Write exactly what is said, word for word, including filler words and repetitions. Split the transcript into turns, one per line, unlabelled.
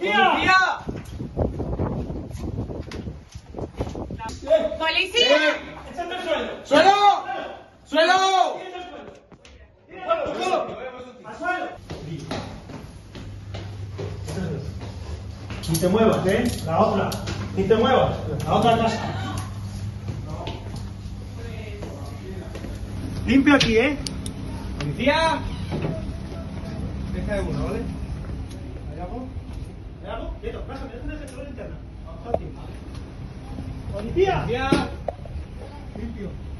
¡Policía!
¡Policía!
¡Échate al suelo!
¡Suelo! ¡Suelo!
¡Al suelo! ¡Al suelo! Ni te muevas, ¿eh? La otra. Ni te muevas. La otra casa. Limpio aquí, ¿eh?
¡Policía! Deja de uno, ¿vale?
¿Hay algo? ¿Hay algo? Quieto, pásame, déjame que se lo linterna. Fácil. ¡Policía!
¡Policía!
Limpio.